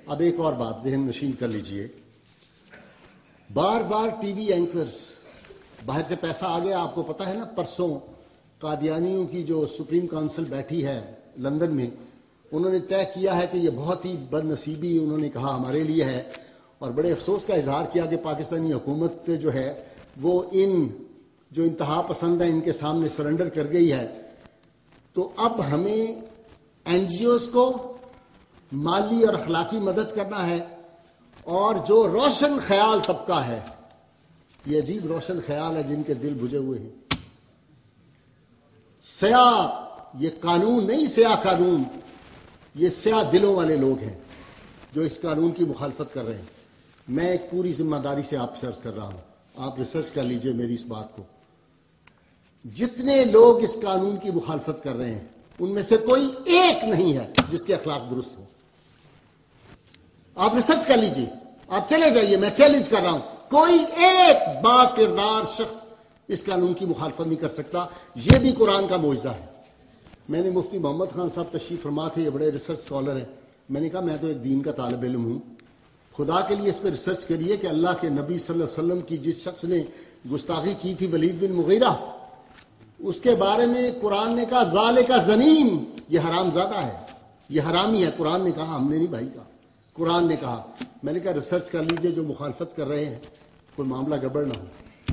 اب ایک اور بات ذہن نشین کر لیجئے، بار بار ٹی وی اینکرز باہر سے پیسہ آ گیا. آپ کو پتا ہے نا، پرسوں قادیانیوں کی جو سپریم کونسل بیٹھی ہے لندن میں، انہوں نے طے کیا ہے کہ یہ بہت ہی بد نصیبی انہوں نے کہا ہمارے لیے ہے، اور بڑے افسوس کا اظہار کیا کہ پاکستانی حکومت جو ہے وہ ان جو انتہا پسند ہیں ان کے سامنے سرنڈر کر گئی ہے. تو اب ہمیں این جی اوز کو مالی اور اخلاقی مدد کرنا ہے، اور جو روشن خیال طبقہ ہے، یہ عجیب روشن خیال ہے جن کے دل بجھے ہوئے ہیں. سیاہ، یہ قانون نہیں سیاہ قانون، یہ سیاہ دلوں والے لوگ ہیں جو اس قانون کی مخالفت کر رہے ہیں. میں ایک پوری ذمہ داری سے آپ سے عرض کر رہا ہوں، آپ ریسرچ کر لیجئے میری اس بات کو. جتنے لوگ اس قانون کی مخالفت کر رہے ہیں ان میں سے کوئی ایک نہیں ہے جس کے اخلاق درست ہو. آپ ریسرچ کر لیجئے، آپ چلے جائیے، میں چیلنج کر رہا ہوں، کوئی ایک با کردار شخص اس قانون کی مخالفت نہیں کر سکتا. یہ بھی قرآن کا معجزہ ہے. میں نے مفتی محمد خان صاحب تشریف فرما تھے، یہ بڑے ریسرچ اسکالر ہیں. میں نے کہا میں تو ایک دین کا طالب علم ہوں، خدا کے لیے اس پہ ریسرچ کریے کہ اللہ کے نبی صلی اللہ علیہ وسلم کی جس شخص نے گستاخی کی تھی، ولید بن مغیرہ، اس کے بارے میں قرآن نے کہا ذالک زنیم، یہ حرام زادہ ہے، یہ حرامی ہے. قرآن نے کہا، ہم نے نہیں بھائی کہا، قرآن نے کہا. میں نے کہا ریسرچ کر لیجئے، جو مخالفت کر رہے ہیں کوئی معاملہ گڑبڑ نہ ہو.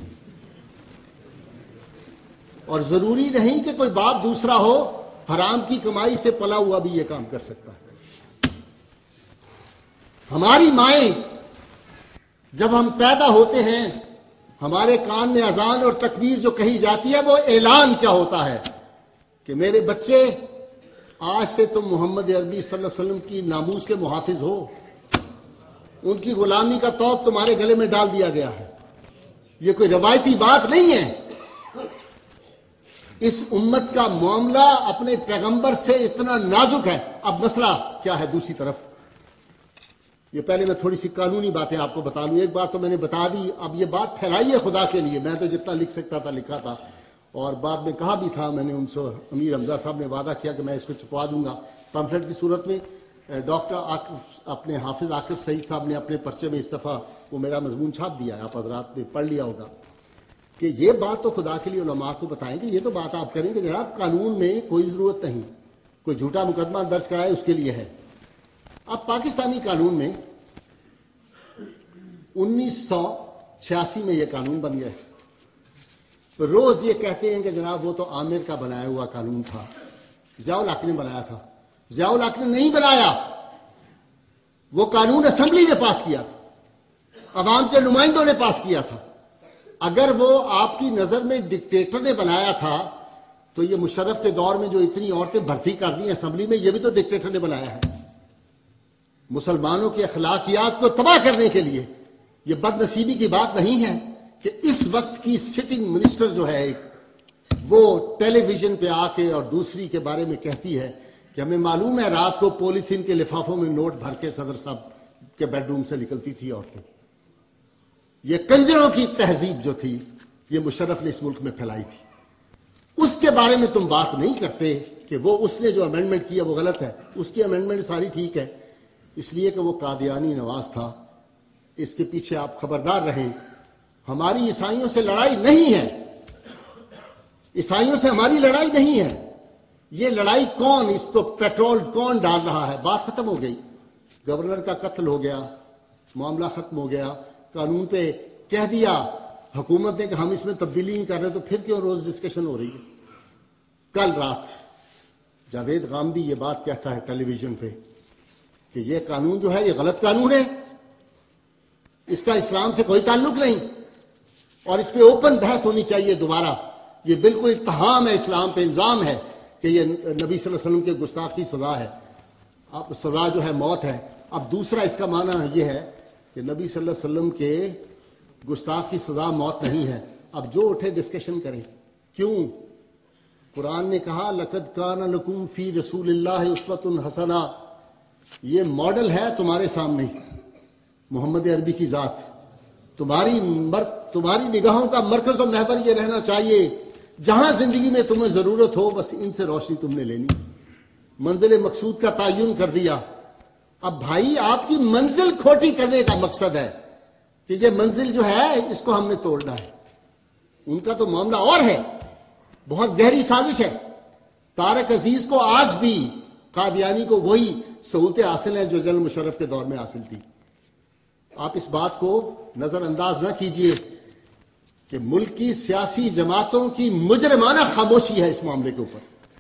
اور ضروری نہیں کہ کوئی باپ دوسرا ہو، حرام کی کمائی سے پلا ہوا بھی یہ کام کر سکتا ہے. ہماری مائیں جب ہم پیدا ہوتے ہیں، ہمارے کان میں اذان اور تکبیر جو کہی جاتی ہے وہ اعلان کیا ہوتا ہے کہ میرے بچے آج سے تم محمد عربی صلی اللہ علیہ وسلم کی ناموس کے محافظ ہو. ان کی غلامی کا توق تمہارے گلے میں ڈال دیا گیا ہے. یہ کوئی روایتی بات نہیں ہے. اس امت کا معاملہ اپنے پیغمبر سے اتنا نازک ہے. اب مسئلہ کیا ہے دوسری طرف؟ یہ پہلے میں تھوڑی سی قانونی باتیں آپ کو بتا لوں. ایک بات تو میں نے بتا دی، اب یہ بات پھیلائیے خدا کے لیے. میں تو جتنا لکھ سکتا تھا لکھا تھا، اور بعد میں کہا بھی تھا میں نے ان سے. امیر حمزہ صاحب نے وعدہ کیا کہ میں اس کو چھپوا دوں گا پمفلٹ کی صورت میں. ڈاکٹر اپنے حافظ عاقب سعید صاحب نے اپنے پرچے میں اس دفعہ وہ میرا مضمون چھاپ دیا ہے، آپ حضرات نے پڑھ لیا ہوگا. کہ یہ بات تو خدا کے لیے علماء کو بتائیں کہ یہ تو بات آپ کریں کہ جناب قانون میں کوئی ضرورت نہیں، کوئی جھوٹا مقدمہ درج کرائے اس کے لیے ہے. اب پاکستانی قانون میں 1986 میں یہ قانون بن گیا. روز یہ کہتے ہیں کہ جناب وہ تو عامر کا بنایا ہوا قانون تھا، ضیاء الحق نے بنایا تھا. ضیاء الحق نے نہیں بنایا، وہ قانون اسمبلی نے پاس کیا تھا، عوام کے نمائندوں نے پاس کیا تھا. اگر وہ آپ کی نظر میں ڈکٹیٹر نے بنایا تھا تو یہ مشرف کے دور میں جو اتنی عورتیں بھرتی کر دی اسمبلی میں، یہ بھی تو ڈکٹیٹر نے بنایا ہے. مسلمانوں کی اخلاقیات کو تباہ کرنے کے لیے. یہ بد نصیبی کی بات نہیں ہے کہ اس وقت کی سٹنگ منسٹر جو ہے ایک، وہ ٹیلی ویژن پہ آ کے اور دوسری کے بارے میں کہتی ہے کہ ہمیں معلوم ہے رات کو پولیتھین کے لفافوں میں نوٹ بھر کے صدر صاحب کے بیڈ روم سے نکلتی تھی عورتیں. یہ کنجروں کی تہذیب جو تھی یہ مشرف نے اس ملک میں پھیلائی تھی. اس کے بارے میں تم بات نہیں کرتے کہ وہ اس نے جو امینڈمنٹ کیا وہ غلط ہے. اس کی امینڈمنٹ ساری ٹھیک ہے، اس لیے کہ وہ قادیانی نواز تھا. اس کے پیچھے آپ خبردار رہیں. ہماری عیسائیوں سے لڑائی نہیں ہے، عیسائیوں سے ہماری لڑائی نہیں ہے. یہ لڑائی کون، اس کو پیٹرول کون ڈال رہا ہے؟ بات ختم ہو گئی. گورنر کا قتل ہو گیا، معاملہ ختم ہو گیا. قانون پہ کہہ دیا حکومت نے کہ ہم اس میں تبدیلی نہیں کر رہے، تو پھر کیوں روز ڈسکشن ہو رہی ہے؟ کل رات جاوید غامدی یہ بات کہتا ہے ٹیلی ویژن پہ کہ یہ قانون جو ہے یہ غلط قانون ہے، اس کا اسلام سے کوئی تعلق نہیں، اور اس پہ اوپن بحث ہونی چاہیے دوبارہ. یہ بالکل اتہام ہے، اسلام پہ الزام ہے کہ یہ نبی صلی اللہ علیہ وسلم کے گستاخ کی سزا ہے. اب سزا جو ہے موت ہے. اب دوسرا اس کا معنی یہ ہے کہ نبی صلی اللہ علیہ وسلم کے گستاخ کی سزا موت نہیں ہے. اب جو اٹھے ڈسکشن کریں. کیوں؟ قرآن نے کہا لَقَدْ كَانَ لَكُمْ فِي رَسُولِ اللَّهِ أُسْوَةٌ حَسَنَةٌ. یہ ماڈل ہے تمہارے سامنے، محمد عربی کی ذات. تمہاری نگاہوں کا مرکز و محور یہ رہنا چاہیے، جہاں زندگی میں تمہیں ضرورت ہو بس ان سے روشنی تم نے لینی. منزل مقصود کا تعین کر دیا. اب بھائی آپ کی منزل کھوٹی کرنے کا مقصد ہے کہ یہ منزل جو ہے اس کو ہم نے توڑنا ہے. ان کا تو معاملہ اور ہے, بہت گہری سازش ہے. طارق عزیز کو آج بھی, قادیانی کو وہی سہولتیں حاصل ہیں جو جنرل مشرف کے دور میں حاصل تھی. آپ اس بات کو نظر انداز نہ کیجئے کہ ملک کی سیاسی جماعتوں کی مجرمانہ خاموشی ہے اس معاملے کے اوپر.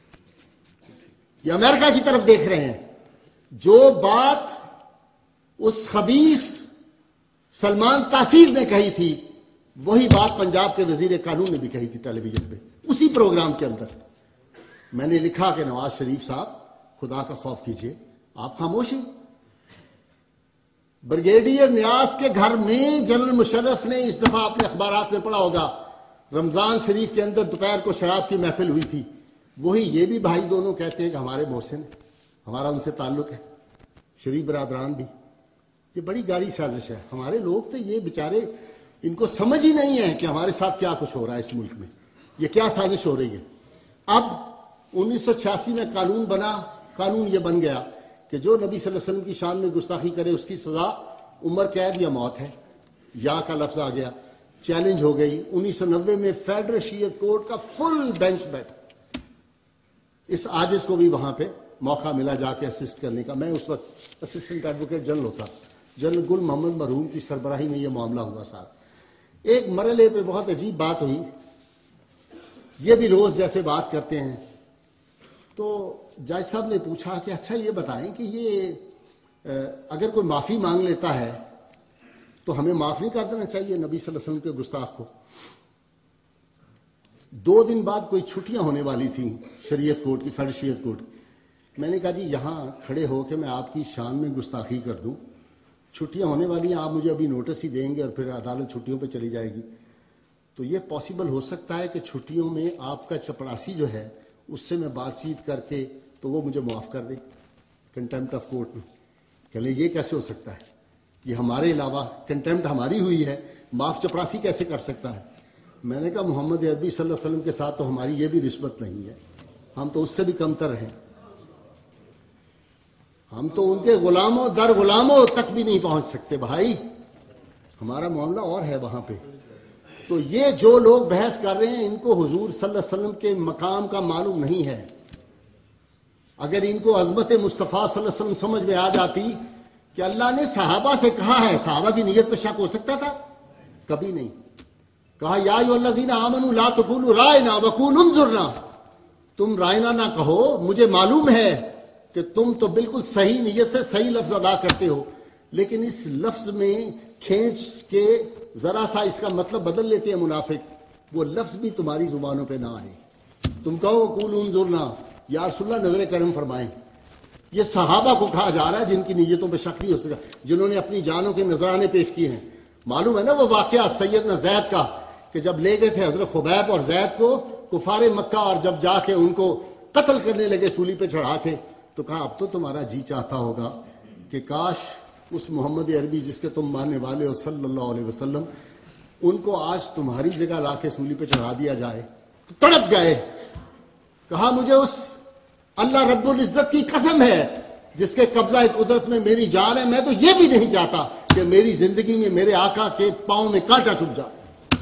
یہ امریکہ کی طرف دیکھ رہے ہیں. جو بات اس خبیث سلمان تاثیر نے کہی تھی وہی بات پنجاب کے وزیر قانون نے بھی کہی تھی ٹیلی ویژن پہ اسی پروگرام کے اندر. میں نے لکھا کہ نواز شریف صاحب خدا کا خوف کیجئے, آپ خاموش ہیں. بریگیڈیئر نیاز کے گھر میں جنرل مشرف نے, اس دفعہ آپ نے اخبارات میں پڑھا ہوگا, رمضان شریف کے اندر دوپہر کو شراب کی محفل ہوئی تھی. وہی یہ بھی بھائی دونوں کہتے ہیں کہ ہمارے محسن, ہمارا ان سے تعلق ہے, شریف برادران بھی. یہ بڑی گہری سازش ہے. ہمارے لوگ تو یہ بیچارے, ان کو سمجھ ہی نہیں ہے کہ ہمارے ساتھ کیا کچھ ہو رہا ہے اس ملک میں, یہ کیا سازش ہو رہی ہے. اب 1986 میں قانون بنا, قانون یہ بن گیا کہ جو نبی صلی اللہ علیہ وسلم کی شان میں گستاخی کرے اس کی سزا عمر قید یا موت ہے. یا کا لفظ آ گیا, چیلنج ہو گئی. 1990 میں فیڈرل شریعت کورٹ کا فل بینچ بیٹھا. اس عاجز کو بھی وہاں پہ موقع ملا جا کے اسسٹ کرنے کا. میں اس وقت اسسٹنٹ ایڈوکیٹ جنرل ہوتا. جنرل گل محمد مرحوم کی سربراہی میں یہ معاملہ ہوا. صاحب ایک مرحلے پہ بہت عجیب بات ہوئی. یہ بھی روز جیسے بات کرتے ہیں, تو جج صاحب نے پوچھا کہ اچھا یہ بتائیں کہ یہ اگر کوئی معافی مانگ لیتا ہے تو ہمیں معاف نہیں کر دینا چاہیے نبی صلی اللہ علیہ وسلم کے گستاخ کو. 2 دن بعد کوئی چھٹیاں ہونے والی تھیں شریعت کورٹ کی, فیڈرل شریعت کورٹ. میں نے کہا جی یہاں کھڑے ہو کے میں آپ کی شان میں گستاخی کر دوں, چھٹیاں ہونے والی ہیں, آپ مجھے ابھی نوٹس ہی دیں گے اور پھر عدالت چھٹیوں پہ چلی جائے گی. تو یہ پاسبل ہو سکتا ہے کہ چھٹیوں میں آپ کا چپڑاسی جو ہے اس سے میں بات چیت کر کے تو وہ مجھے معاف کر دے کنٹیمپٹ آف کورٹ میں. کہ لیں یہ کیسے ہو سکتا ہے, یہ ہمارے علاوہ کنٹیمپٹ ہماری ہوئی ہے, معاف چپڑاسی کیسے کر سکتا ہے. میں نے کہا محمد عربی صلی اللہ علیہ وسلم کے ساتھ تو ہماری یہ بھی نسبت نہیں ہے, ہم تو اس سے بھی کمتر ہیں. ہم تو ان کے غلاموں در غلاموں تک بھی نہیں پہنچ سکتے بھائی, ہمارا معاملہ اور ہے وہاں پہ. تو یہ جو لوگ بحث کر رہے ہیں ان کو حضور صلی اللہ علیہ وسلم کے مقام کا معلوم نہیں ہے. اگر ان کو عظمت مصطفیٰ صلی اللہ علیہ وسلم سمجھ میں آ جاتی کہ اللہ نے صحابہ سے کہا ہے, صحابہ کی نیت پہ شک ہو سکتا تھا؟ کبھی نہیں. کہا یا ایھا الذین آمنوا لا تقولوا رائنا وقولوا انظرنا, تم رائنا نہ کہو, مجھے معلوم ہے کہ تم تو بالکل صحیح نیت سے صحیح لفظ ادا کرتے ہو, لیکن اس لفظ میں کھینچ کے ذرا سا اس کا مطلب بدل لیتے ہیں منافق, وہ لفظ بھی تمہاری زبانوں پہ نہ آئے. تم کہو قولوا انظرنا, یا رسول اللہ نظر کرم فرمائیں. یہ صحابہ کو کہا جا رہا ہے جن کی نیتوں پہ شک نہیں ہو سکا, جنہوں نے اپنی جانوں کے نذرانے پیش کیے ہیں. معلوم ہے نا وہ واقعہ سیدنا زید کا, کہ جب لے گئے تھے حضرت خبیب اور زید کو کفار مکہ, اور جب جا کے ان کو قتل کرنے لگے سولی پہ چڑھا کے, تو کہا اب تو تمہارا جی چاہتا ہوگا کہ کاش اس محمد عربی جس کے تم ماننے والے ہو صلی اللہ علیہ وسلم, ان کو آج تمہاری جگہ لا کے سولی پہ چڑھا دیا جائے. تو تڑپ گئے. کہا مجھے اس اللہ رب العزت کی قسم ہے جس کے قبضہ قدرت میں میری جان ہے, میں تو یہ بھی نہیں چاہتا کہ میری زندگی میں میرے آقا کے پاؤں میں کانٹا چبھ جائے.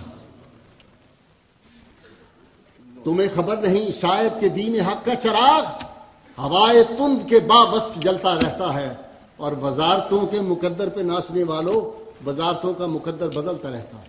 تمہیں خبر نہیں شاید کہ دین حق کا چراغ ہوائے تند کے باوصف جلتا رہتا ہے, اور وزارتوں کے مقدر پہ ناچنے والوں وزارتوں کا مقدر بدلتا رہتا ہے.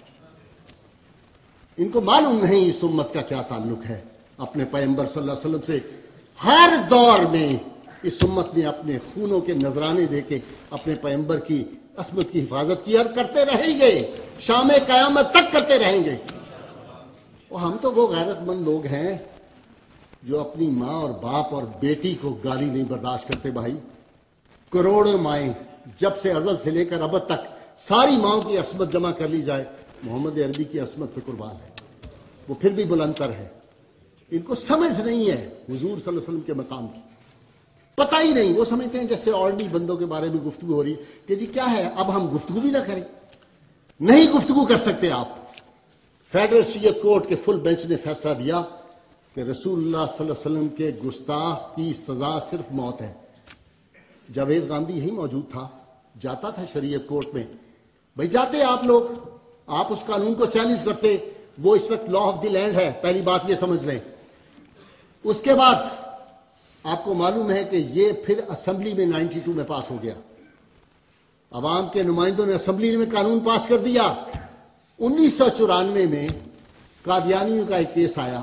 ان کو معلوم نہیں اس امت کا کیا تعلق ہے اپنے پیغمبر صلی اللہ علیہ وسلم سے. ہر دور میں اس امت نے اپنے خونوں کے نذرانے دے کے اپنے پیغمبر کی عصمت کی حفاظت کی, اور کرتے رہیں گے, شام قیامت تک کرتے رہیں گے. اور ہم تو وہ غیرت مند لوگ ہیں جو اپنی ماں اور باپ اور بیٹی کو گالی نہیں برداشت کرتے. بھائی کروڑوں مائیں, جب سے ازل سے لے کر ابد تک ساری ماؤں کی عصمت جمع کر لی جائے, محمد عربی کی عصمت پہ قربان ہے. وہ پھر بھی بلندتر ہے. ان کو سمجھ نہیں ہے حضور صلی اللہ علیہ وسلم کے مقام کی, پتہ ہی نہیں. وہ سمجھتے ہیں جیسے آرڈنری بندوں کے بارے میں گفتگو ہو رہی کہ جی کیا ہے, اب ہم گفتگو بھی نہ کریں. نہیں گفتگو کر سکتے آپ. فیڈرل شریعت کورٹ کے فل بینچ نے فیصلہ دیا کہ رسول اللہ صلی اللہ علیہ وسلم کے گستاخ کی سزا صرف موت ہے. جاوید غامدی یہی موجود تھا، جاتا تھا شریعت کورٹ میں، بھائی جاتے آپ لوگ، آپ اس قانون کو چیلنج کرتے، وہ اس وقت لا آف دی لینڈ ہے، پہلی بات یہ سمجھ لیں۔ اس کے بعد آپ کو معلوم ہے کہ یہ پھر اسمبلی میں 92 میں پاس ہو گیا، عوام کے نمائندوں نے اسمبلی میں قانون پاس کر دیا۔ 1994 میں قادیانیوں کا ایک کیس آیا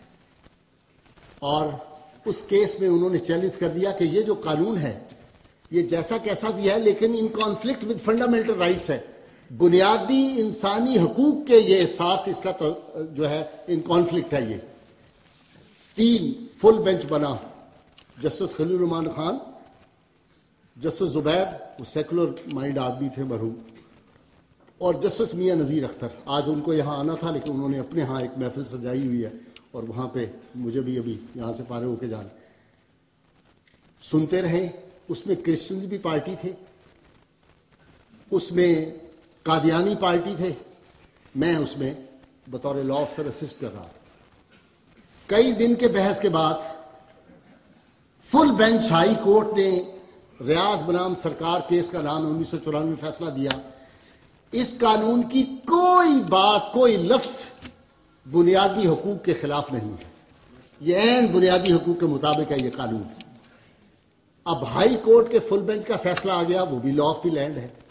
اور اس کیس میں انہوں نے چیلنج کر دیا کہ یہ جو قانون ہے یہ جیسا کیسا بھی ہے لیکن in conflict with fundamental rights ہے، بنیادی انسانی حقوق کے یہ ساتھ اس کا جو ہے ان کانفلکٹ ہے۔ یہ 3 فل بینچ بنا، جسٹس خلیل الرحمان خان، جسٹس زبیر، وہ سیکولر مائنڈ آدمی تھے مرحوم، اور جسٹس میاں نذیر اختر۔ آج ان کو یہاں آنا تھا لیکن انہوں نے اپنے ہاں ایک محفل سجائی ہوئی ہے اور وہاں پہ مجھے بھی ابھی یہاں سے فارغ ہو کے جانا۔ سنتے رہے، اس میں کرسچنز بھی پارٹی تھے، اس میں قادیانی پارٹی تھے، میں اس میں بطور لا آفسر اسسٹ کر رہا تھا۔ کئی دن کے بحث کے بعد فل بینچ ہائی کورٹ نے ریاض بنام سرکار کیس کا نام 1994 میں فیصلہ دیا، اس قانون کی کوئی بات، کوئی لفظ بنیادی حقوق کے خلاف نہیں ہے، یہ عین بنیادی حقوق کے مطابق ہے یہ قانون۔ اب ہائی کورٹ کے فل بینچ کا فیصلہ آ گیا، وہ بھی لا آف دی لینڈ ہے۔